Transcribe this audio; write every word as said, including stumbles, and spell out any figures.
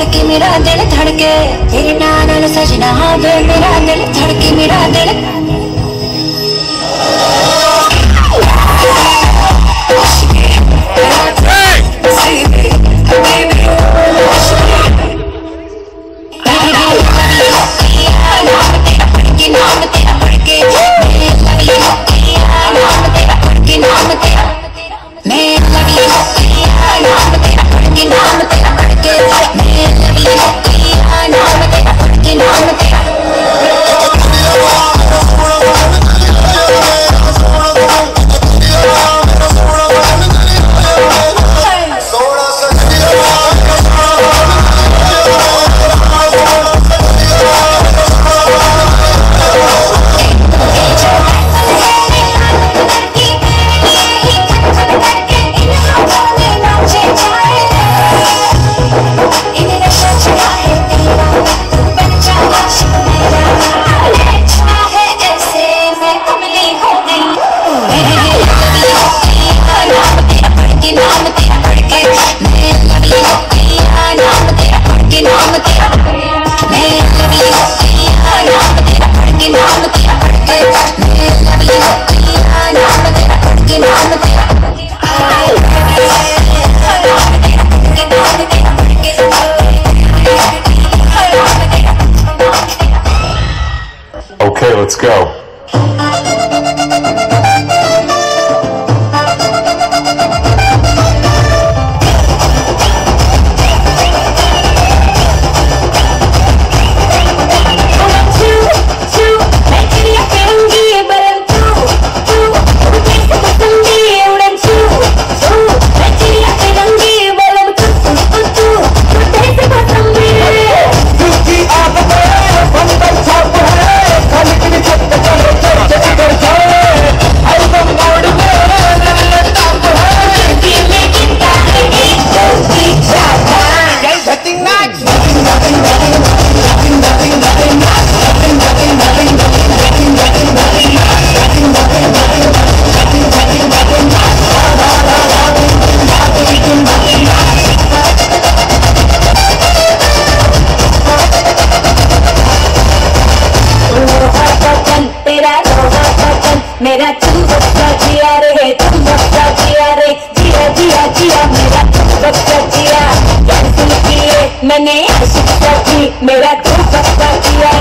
धड़के मेरा दिल धड़के तेरे नाल सजना वे मेरा दिल धड़के मेरा दिल Okay, let's go. मेरा तुम बच्चा जिया रे तुम बच्चा जिया रे जिया जिया जिया मेरा तुम बच्चा जिया कैंसिल किए मैंने आशिक की मेरा तुम बच्चा जिया